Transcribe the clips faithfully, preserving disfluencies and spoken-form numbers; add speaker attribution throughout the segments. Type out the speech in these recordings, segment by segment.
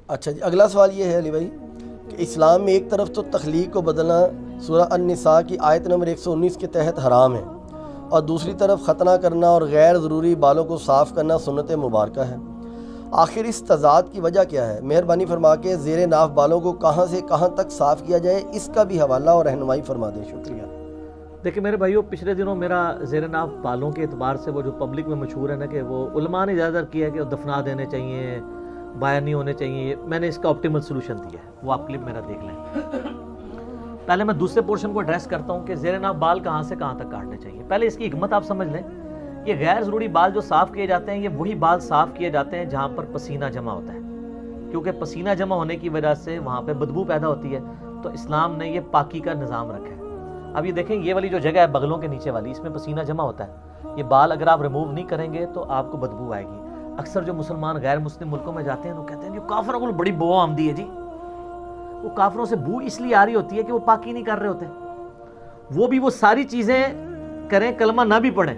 Speaker 1: اچھا جی، اگلا سوال یہ ہے علی بھائی کہ اسلام میں ایک طرف تو تخلیق کو بدلنا سورہ النساء کی آیت نمبر ایک سو انیس کے تحت حرام ہے، اور دوسری طرف ختنہ کرنا اور غیر ضروری بالوں کو صاف کرنا سنت مبارکہ ہے۔ آخر اس تضاد کی وجہ کیا ہے؟ مہربانی فرما کے زیر ناف بالوں کو کہاں سے کہاں تک صاف کیا جائے، اس کا بھی حوالہ اور رہنمائی فرما دیں، شکریہ۔
Speaker 2: دیکھیں میرے بھائیو، پچھلے دنوں میرا زیر ناف بالوں کے اعتبار سے وہ جو پبلک میں مشہور ہے نا کہ وہ علماء نے زیادہ کیا ہے کہ وہ دفنا دینے چاہیے، بایا نہیں ہونے چاہیے، میں نے اس کا آپٹیمل سلوشن دیا ہے، وہ آپ کلپ میرا دیکھ لیں۔ پہلے میں دوسرے پورشن کو ایڈریس کرتا ہوں کہ زیر ناف بال کہاں سے کہاں تک کاٹنے چاہیے۔ پہلے اس کی حکمت آپ سمجھ لیں، یہ غیر ضروری بال جو صاف کیے جاتے ہیں، یہ وہی بال صاف کیے جاتے ہیں جہاں پر پسینہ جمع ہوتا ہے، کیونکہ پسینہ جمع ہونے کی وجہ سے وہاں پہ بدبو پیدا ہوتی ہے، تو اسلام نے یہ پاکی کا نظام رکھا ہے۔ اب یہ دیکھیں، یہ والی جو جگہ ہے بغلوں کے نیچے والی، اس میں پسینہ جمع ہوتا ہے، یہ بال اگر آپ ریموو نہیں کریں گے تو آپ کو بدبو آئے گی۔ اکثر جو مسلمان غیر مسلم ملکوں میں جاتے ہیں وہ کہتے ہیں جو کافروں کو بڑی بو آمدی ہے جی، وہ کافروں سے بو اس لیے آ رہی ہوتی ہے کہ وہ پاکی نہیں کر رہے ہوتے، وہ بھی وہ ساری چیزیں کریں، کلمہ نہ بھی پڑھیں،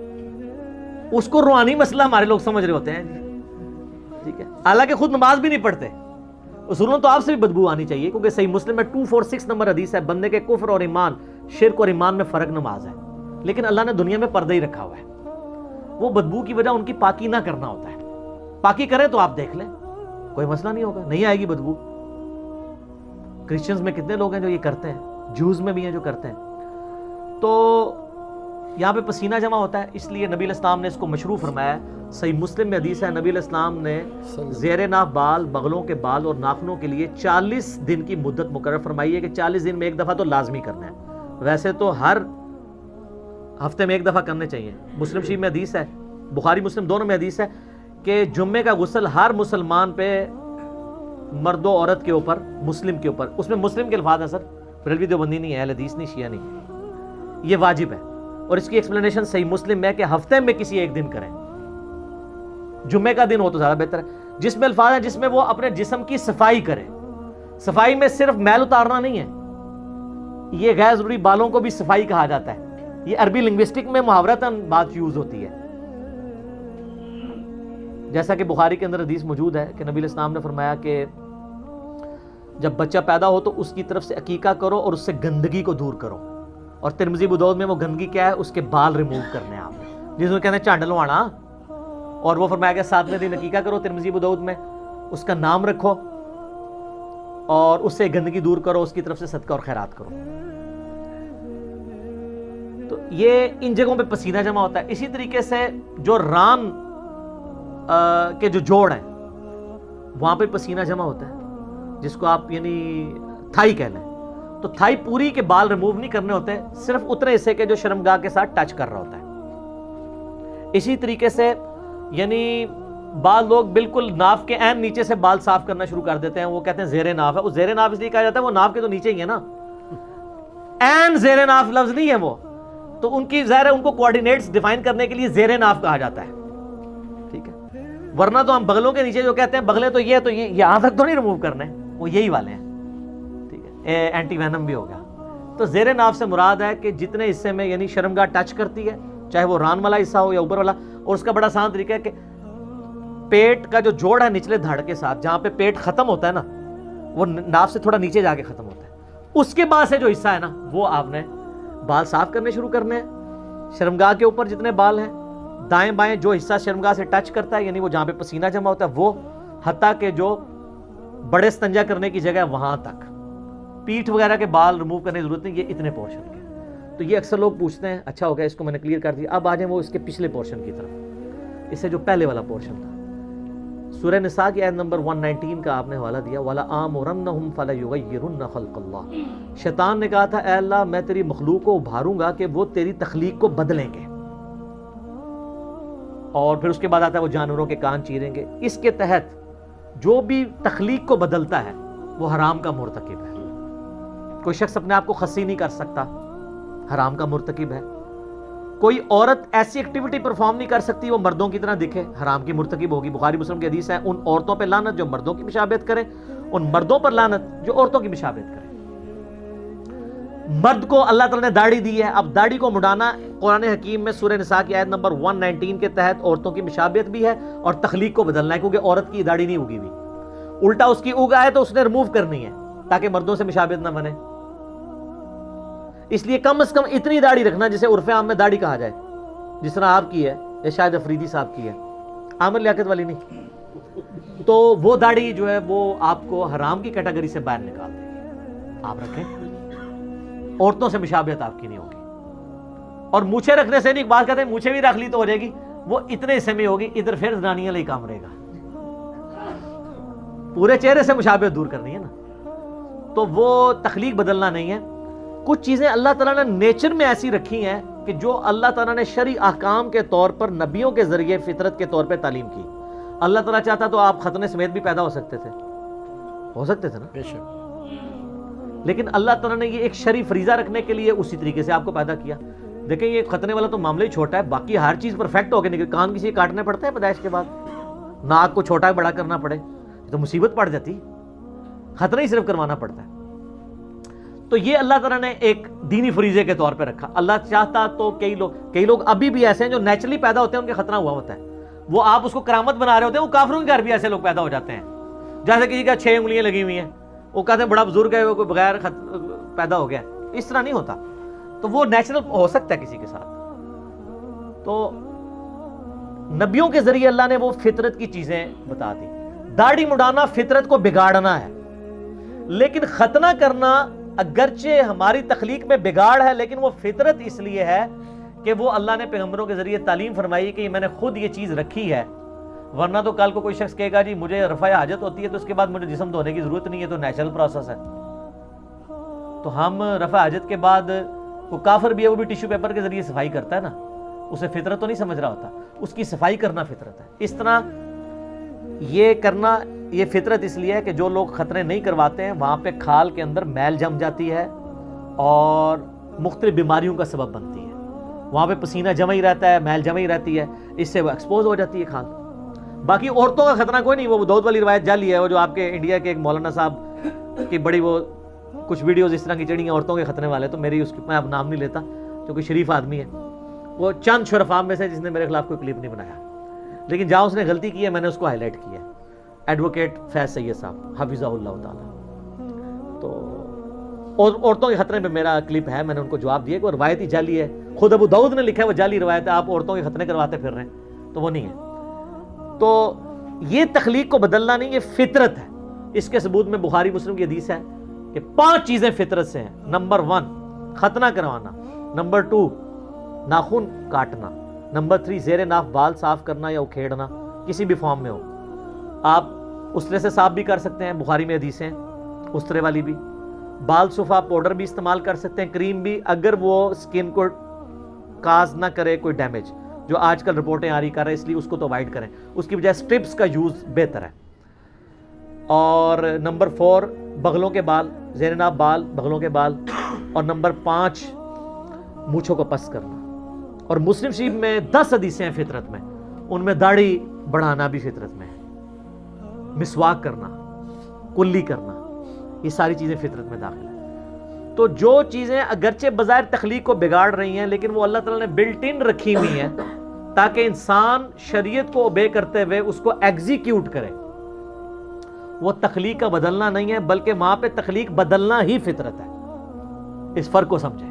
Speaker 2: اس کو روحانی مسئلہ ہمارے لوگ سمجھ رہے ہوتے ہیں، ٹھیک ہے، حالانکہ خود نماز بھی نہیں پڑھتے۔ اصولوں تو آپ سے بھی بدبو آنی چاہیے، کیونکہ صحیح مسلم میں ٹو فور سکس نمبر حدیث ہے، بندے کے کفر اور ایمان، شرک اور ایمان میں فرق نماز ہے، لیکن اللہ نے دنیا میں پردہ ہی رکھا ہوا ہے، وہ بدبو کی وجہ ان کی پاکی نہ کرنا ہوتا ہے۔ پاکی کریں تو آپ دیکھ لیں، کوئی مسئلہ نہیں ہوگا، نہیں آئے گی بدبو۔ کرسچنز میں کتنے لوگ ہیں جو یہ کرتے ہیں، جوز میں بھی ہیں جو کرتے ہیں۔ تو یہاں پہ پسینہ جمع ہوتا ہے، اس لیے نبی علیہ السلام نے اس کو مشروع فرمایا ہے۔ صحیح مسلم میں حدیث ہے، نبی علیہ السلام نے زیر ناف بال، بغلوں کے بال اور ناخنوں کے لیے چالیس دن کی مدت مقرر فرمائی ہے کہ چالیس دن میں ایک دفعہ تو لازمی کرنا ہے، ویسے تو ہر ہفتے میں ایک دفعہ کرنے چاہیے۔ مسلم شریف میں حدیث ہے، بخاری مسلم دونوں میں حدیث ہے کہ جمعے کا غسل ہر مسلمان پہ، مرد و عورت کے اوپر، مسلم کے اوپر، اس میں مسلم کے الفاظ ہیں سر، بریلوی دیوبندی نہیں ہے، اہل حدیث نہیں، شیعہ نہیں، یہ واجب ہے، اور اس کی ایکسپلینیشن صحیح مسلم میں کہ ہفتے میں کسی ایک دن کریں، جمعے کا دن ہو تو زیادہ بہتر ہے، جس میں الفاظ ہیں جس میں وہ اپنے جسم کی صفائی کرے۔ صفائی میں صرف میل اتارنا نہیں ہے، یہ غیر ضروری بالوں کو بھی صفائی کہا جاتا ہے، یہ عربی لنگوسٹک میں محاورتاً بات یوز ہوتی ہے، جیسا کہ بخاری کے اندر حدیث موجود ہے کہ نبی علیہ السلام نے فرمایا کہ جب بچہ پیدا ہو تو اس کی طرف سے عقیقہ کرو اور اس سے گندگی کو دور کرو، اور ترمذی ابو داؤد میں وہ گندگی کیا ہے، اس کے بال ریموو کرنے ہیں آپ، جس میں کہتے ہیں چانڈ لوانا، اور وہ فرمایا کہ ساتویں دن عقیقہ کرو، ترمذی ابو داؤد میں، اس کا نام رکھو اور اس سے گندگی دور کرو، اس کی طرف سے صدقہ اور خیرات کرو۔ تو یہ ان جگہوں پہ پسینہ جمع ہوتا ہے۔ اسی طریقے سے جو ران کے جو جوڑ ہیں وہاں پہ پسینہ جمع ہوتا ہے، جس کو آپ یعنی تھائی کہہ لیں، تو تھائی پوری کے بال ریموو نہیں کرنے ہوتے، صرف اتنے حصے کے جو شرمگاہ کے ساتھ ٹچ کر رہا ہوتا ہے۔ اسی طریقے سے یعنی بعض لوگ بالکل ناف کے عین نیچے سے بال صاف کرنا شروع کر دیتے ہیں، وہ کہتے ہیں زیر ناف ہے، وہ زیر ناف اس لیے کہا جاتا ہے وہ ناف کے تو نیچے ہی ہے نا، عین زیر ناف لفظ نہیں ہے وہ، تو ان کی ظاہر ہے ان کو کوارڈینیٹس ڈیفائن کرنے کے لیے زیر ناف کہا جاتا ہے، ٹھیک ہے، ورنہ تو ہم بغلوں کے نیچے جو کہتے ہیں بغلے تو یہ تو یہ یہاں تک تو نہیں ریموو کرنے، وہ یہی والے ہیں، ٹھیک ہے، اینٹی وینم بھی ہو گیا۔ تو زیر ناف سے مراد ہے کہ جتنے حصے میں یعنی شرمگاہ ٹچ کرتی ہے، چاہے وہ ران والا حصہ ہو یا اوپر والا، اور اس کا بڑا آسان طریقہ ہے کہ پیٹ کا جو جوڑ ہے نچلے دھڑ کے ساتھ، جہاں پہ پیٹ ختم ہوتا ہے نا، وہ ناف سے تھوڑا نیچے جا کے ختم ہوتا ہے، اس کے بعد سے جو حصہ ہے نا وہ آپ نے بال صاف کرنے شروع کرنے ہیں۔ شرمگاہ کے اوپر جتنے بال ہیں، دائیں بائیں جو حصہ شرمگاہ سے ٹچ کرتا ہے، یعنی وہ جہاں پہ پسینہ جمع ہوتا ہے وہ، حتیٰ کہ جو بڑے استنجا کرنے کی جگہ ہے وہاں تک، پیٹھ وغیرہ کے بال ریموو کرنے کی ضرورت نہیں، یہ اتنے پورشن کے۔ تو یہ اکثر لوگ پوچھتے ہیں، اچھا ہو گیا اس کو میں نے کلیئر کر دیا، اب آ جائیں وہ اس کے پچھلے پورشن کی طرف، اس سے جو پہلے والا پورشن تھا، سورہ نساء کی آیت نمبر ایک سو انیس کا آپ نے حوالہ دیا، وَلَآمُرَنَّهُمْ فَلَيُغَيِّرُنَّ خَلْقَ اللَّهِ، شیطان نے کہا تھا اے اللہ میں تیری مخلوق کو ابھاروں گا کہ وہ تیری تخلیق کو بدلیں گے، اور پھر اس کے بعد آتا ہے وہ جانوروں کے کان چیریں گے۔ اس کے تحت جو بھی تخلیق کو بدلتا ہے وہ حرام کا مرتکب ہے، کوئی شخص اپنے آپ کو خصی نہیں کر سکتا، حرام کا مرتکب ہے، کوئی عورت ایسی ایکٹیویٹی پرفارم نہیں کر سکتی وہ مردوں کی طرح دکھے، حرام کی مرتکب ہوگی۔ بخاری مسلم کی حدیث ہے، ان عورتوں پہ لعنت جو مردوں کی مشابہت کریں، ان مردوں پر لعنت جو عورتوں کی مشابہت کریں۔ مرد کو اللہ تعالیٰ نے داڑھی دی ہے، اب داڑھی کو مڈانا قرآن حکیم میں سورہ نساء کی آیت نمبر ایک سو انیس کے تحت عورتوں کی مشابہت بھی ہے اور تخلیق کو بدلنا ہے، کیونکہ عورت کی داڑھی نہیں ہوگی بھی، الٹا اس کی اگ آئے تو اس نے ریموو کرنی ہے تاکہ مردوں سے مشابہت نہ بنے. اس لیے کم از کم اتنی داڑھی رکھنا جسے عرف عام میں داڑھی کہا جائے, جس طرح آپ کی ہے یا شاید افریدی صاحب کی ہے, عامر لیاقت والی نہیں. تو وہ داڑھی جو ہے وہ آپ کو حرام کی کیٹیگری سے باہر نکال دے گی. آپ رکھیں, عورتوں سے مشابہت آپ کی نہیں ہوگی. اور مونچھیں رکھنے سے نہیں, بات کہتے ہیں مونچھیں بھی رکھ لی تو ہو جائے گی, وہ اتنے حصے میں ہوگی, ادھر پھر زنانیاں لئی کام رہے گا. پورے چہرے سے مشابہت دور کرنی ہے نا. تو وہ تخلیق بدلنا نہیں ہے. کچھ چیزیں اللہ تعالیٰ نے نیچر میں ایسی رکھی ہیں کہ جو اللہ تعالیٰ نے شرعی احکام کے طور پر نبیوں کے ذریعے فطرت کے طور پہ تعلیم کی. اللہ تعالیٰ چاہتا تو آپ ختنے سمیت بھی پیدا ہو سکتے تھے, ہو سکتے تھے نا,
Speaker 1: بے شک.
Speaker 2: لیکن اللہ تعالیٰ نے یہ ایک شرعی فریضہ رکھنے کے لیے اسی طریقے سے آپ کو پیدا کیا. دیکھیں یہ ختنے والا تو معاملہ ہی چھوٹا ہے, باقی ہر چیز پرفیکٹ ہو کے نکل. کان کسی کاٹنے پڑتے ہیں پیدائش کے بعد, ناک کو چھوٹا بڑا کرنا پڑے تو مصیبت پڑ جاتی, ختنہ ہی صرف کروانا پڑتا ہے. تو یہ اللہ تعالیٰ نے ایک دینی فریضے کے طور پہ رکھا. اللہ چاہتا تو کئی لوگ کئی لوگ ابھی بھی ایسے ہیں جو نیچرلی پیدا ہوتے ہیں, ان کے ختنہ ہوا ہوتا ہے, وہ آپ اس کو کرامت بنا رہے ہوتے ہیں. وہ کافروں کے گھر بھی ایسے لوگ پیدا ہو جاتے ہیں, جیسے کسی کا چھ انگلیاں لگی ہوئی ہیں, وہ کہتے ہیں بڑا بزرگ ہے, وہ کوئی بغیر پیدا ہو گیا. اس طرح نہیں ہوتا. تو وہ نیچرل ہو سکتا ہے کسی کے ساتھ. تو نبیوں کے ذریعے اللہ نے وہ فطرت کی چیزیں بتا دی. داڑھی مڈانا فطرت کو بگاڑنا ہے, لیکن ختنہ کرنا اگرچہ ہماری تخلیق میں بگاڑ ہے, لیکن وہ فطرت اس لیے ہے کہ وہ اللہ نے پیغمبروں کے ذریعے تعلیم فرمائی کہ میں نے خود یہ چیز رکھی ہے. ورنہ تو کل کو کوئی شخص کہے گا جی مجھے رفع حاجت ہوتی ہے تو اس کے بعد مجھے جسم دھونے کی ضرورت نہیں ہے, تو نیچرل پروسیس ہے. تو ہم رفع حاجت کے بعد, کوئی کافر بھی ہے وہ بھی ٹیشو پیپر کے ذریعے صفائی کرتا ہے نا, اسے فطرت تو نہیں سمجھ رہا ہوتا, اس کی صفائی کرنا فطرت ہے. اس طرح یہ کرنا یہ فطرت اس لیے ہے کہ جو لوگ ختنے نہیں کرواتے ہیں وہاں پہ کھال کے اندر میل جم جاتی ہے اور مختلف بیماریوں کا سبب بنتی ہے. وہاں پہ پسینہ جمع ہی رہتا ہے, میل جمع ہی رہتی ہے, اس سے وہ ایکسپوز ہو جاتی ہے کھال. باقی عورتوں کا خطرہ کوئی نہیں, وہ دودھ والی روایت جعلی ہے. وہ جو آپ کے انڈیا کے ایک مولانا صاحب کی بڑی وہ کچھ ویڈیوز اس طرح کی چڑھی ہیں عورتوں کے ختنے والے, تو میری اس کی میں اب نام نہیں لیتا, جو کوئی شریف آدمی ہے, وہ چند شرفاء میں سے جس نے میرے خلاف کوئی کلپ نہیں بنایا, لیکن جہاں اس نے غلطی کی ہے میں نے اس کو ہائی لائٹ کیا ہے. ایڈوکیٹ فیض سید صاحب حفظہ اللہ تعالیٰ. تو اور عورتوں کے خطرے پہ میرا کلپ ہے, میں نے ان کو جواب دیا کہ وہ روایت ہی جعلی ہے. خود ابو داؤد نے لکھا ہے وہ جعلی روایت ہے, آپ عورتوں کے ختنے کرواتے پھر رہے ہیں, تو وہ نہیں ہے. تو یہ تخلیق کو بدلنا نہیں, یہ فطرت ہے. اس کے ثبوت میں بخاری مسلم کی حدیث ہے کہ پانچ چیزیں فطرت سے ہیں. نمبر ون ختنہ کروانا, نمبر ٹو ناخن کاٹنا, نمبر تھری زیر ناف بال صاف کرنا یا اکھیڑنا کسی بھی فارم میں ہو. آپ اسرے سے صاف بھی کر سکتے ہیں, بخاری میں حدیثیں اسرے والی بھی. بال صفا پاؤڈر بھی استعمال کر سکتے ہیں, کریم بھی, اگر وہ سکن کو کاز نہ کرے کوئی ڈیمیج, جو آج کل رپورٹیں آ رہی کر رہے ہیں, اس لیے اس کو تو اوائڈ کریں. اس کی بجائے سٹرپس کا یوز بہتر ہے. اور نمبر فور بغلوں کے بال, زیر ناف بال, بغلوں کے بال. اور نمبر پانچ مونچھوں کو پس کرنا. اور مسلم شریف میں دس حدیثیں ہیں فطرت میں, ان میں داڑھی بڑھانا بھی فطرت میں ہے, مسواک کرنا, کلی کرنا, یہ ساری چیزیں فطرت میں داخل ہیں. تو جو چیزیں اگرچہ بظاہر تخلیق کو بگاڑ رہی ہیں, لیکن وہ اللہ تعالیٰ نے بلٹ ان رکھی ہوئی ہیں تاکہ انسان شریعت کو اوبے کرتے ہوئے اس کو ایگزیکیوٹ کرے. وہ تخلیق کا بدلنا نہیں ہے, بلکہ وہاں پہ تخلیق بدلنا ہی فطرت ہے. اس فرق کو سمجھیں.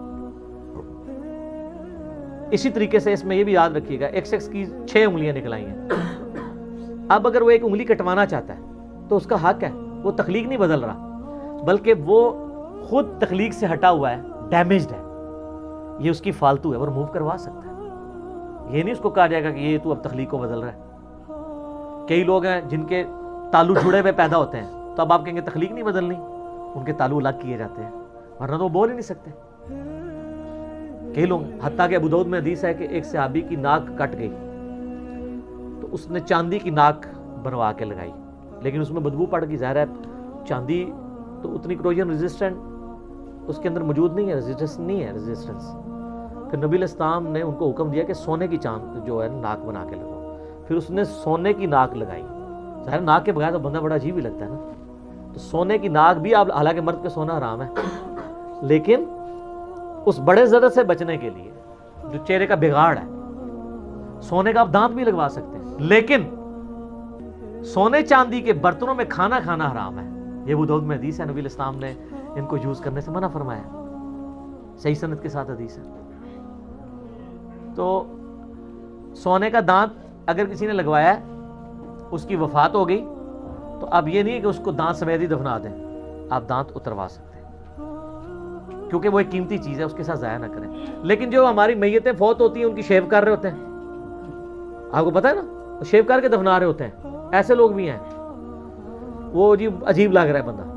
Speaker 2: اسی طریقے سے اس میں یہ بھی یاد رکھیے گا, ایک شخص کی چھ انگلیاں نکلائی ہیں, اب اگر وہ ایک انگلی کٹوانا چاہتا ہے تو اس کا حق ہے, وہ تخلیق نہیں بدل رہا, بلکہ وہ خود تخلیق سے ہٹا ہوا ہے, ڈیمیجڈ ہے, یہ اس کی فالتو ہے, وہ ریموو کروا سکتا ہے. یہ نہیں اس کو کہا جائے گا کہ یہ تو اب تخلیق کو بدل رہا ہے. کئی لوگ ہیں جن کے تالو جڑے ہوئے پیدا ہوتے ہیں, تو اب آپ کہیں گے تخلیق نہیں بدلنی, ان کے تالو الگ کیے جاتے ہیں, ورنہ تو وہ بول ہی نہیں سکتے. کئی لوگ, حتیٰ کہ ابو داؤد میں حدیث ہے کہ ایک صحابی کی ناک کٹ گئی تو اس نے چاندی کی ناک بنوا کے لگائی, لیکن اس میں بدبو پڑ گئی. ظاہر ہے چاندی تو اتنی کروجن ریزسٹنٹ اس کے اندر موجود نہیں ہے, ریزسٹنس نہیں ہے ریزسٹنس. پھر نبی علیہ السلام نے ان کو حکم دیا کہ سونے کی چاند جو ہے ناک بنا کے لگاؤ. پھر اس نے سونے کی ناک لگائی. ظاہر ناک کے بغیر تو بندہ بڑا عجیب ہی لگتا ہے نا, تو سونے کی ناک بھی, آپ حالانکہ مرد پہ سونا حرام ہے, لیکن اس بڑے ضرر سے بچنے کے لیے جو چہرے کا بگاڑ ہے, سونے کا آپ دانت بھی لگوا سکتے ہیں, لیکن سونے چاندی کے برتنوں میں کھانا کھانا حرام ہے. یہ ابو داؤد میں حدیث ہے, نبی علیہ السلام نے ان کو یوز کرنے سے منع فرمایا, صحیح سند کے ساتھ حدیث ہے. تو سونے کا دانت اگر کسی نے لگوایا ہے, اس کی وفات ہو گئی, تو اب یہ نہیں ہے کہ اس کو دانت سمیت ہی دفنا دیں, آپ دانت اتروا سکتے ہیں, کیونکہ وہ ایک قیمتی چیز ہے, اس کے ساتھ ضائع نہ کریں. لیکن جو ہماری میتیں فوت ہوتی ہیں ان کی شیو کر رہے ہوتے ہیں, آپ کو پتہ ہے نا, شیو کر کے دفنا رہے ہوتے ہیں, ایسے لوگ بھی ہیں, وہ جی عجیب لگ رہا ہے بندہ.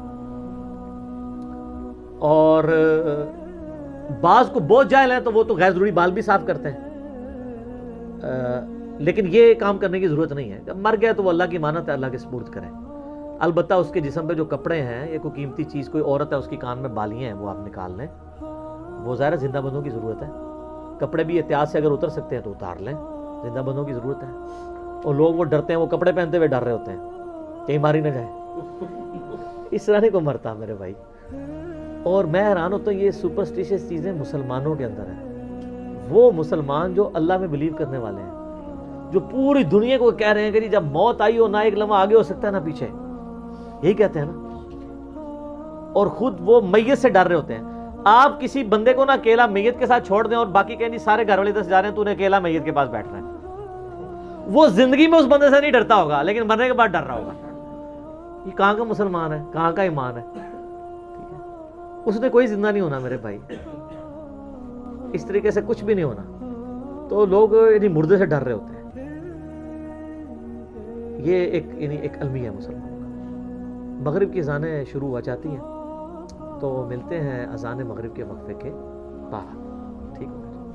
Speaker 2: اور بعض کو بہت جاہل ہیں تو وہ تو غیر ضروری بال بھی صاف کرتے ہیں, لیکن یہ کام کرنے کی ضرورت نہیں ہے. جب مر گیا تو وہ اللہ کی امانت ہے, اللہ کے سپرد کریں. البتہ اس کے جسم پہ جو کپڑے ہیں, یہ کوئی قیمتی چیز, کوئی عورت ہے اس کی کان میں بالیاں ہیں, وہ آپ نکال لیں, وہ ظاہر زندہ بندوں کی ضرورت ہے. کپڑے بھی احتیاط سے اگر اتر سکتے ہیں تو اتار لیں, زندہ بندوں کی ضرورت ہے. اور لوگ وہ ڈرتے ہیں, وہ کپڑے پہنتے ہوئے ڈر رہے ہوتے ہیں کہیں ماری نہ جائے. اس طرح نہیں کو مرتا میرے بھائی. اور میں حیران ہوتا ہوں, یہ سپرسٹیشس چیزیں مسلمانوں کے اندر ہیں. وہ مسلمان جو اللہ میں بلیو کرنے والے ہیں, جو پوری دنیا کو کہہ رہے ہیں کہ جی جب موت آئی ہو, نہ ایک لمحہ آگے ہو سکتا ہے نہ پیچھے, یہی کہتے ہیں نا, اور خود وہ میت سے ڈر رہے ہوتے ہیں. آپ کسی بندے کو نہ اکیلا میت کے ساتھ چھوڑ دیں اور باقی کہیں سارے گھر والے دس جا رہے ہیں, تو انہیں اکیلا میت کے پاس بیٹھ رہے ہیں, وہ زندگی میں اس بندے سے نہیں ڈرتا ہوگا, لیکن مرنے کے بعد ڈر رہا ہوگا. یہ کہاں کا مسلمان ہے, کہاں کا ایمان ہے؟ اس نے کوئی زندہ نہیں ہونا میرے بھائی, اس طریقے سے کچھ بھی نہیں ہونا. تو لوگ یعنی مردے سے ڈر رہے ہوتے ہیں. یہ ایک یعنی ایک المیہ ہے مسلمانوں کا. مغرب کی اذانیں شروع ہو جاتی ہیں, تو ملتے ہیں اذان مغرب کے وقفے کے بعد.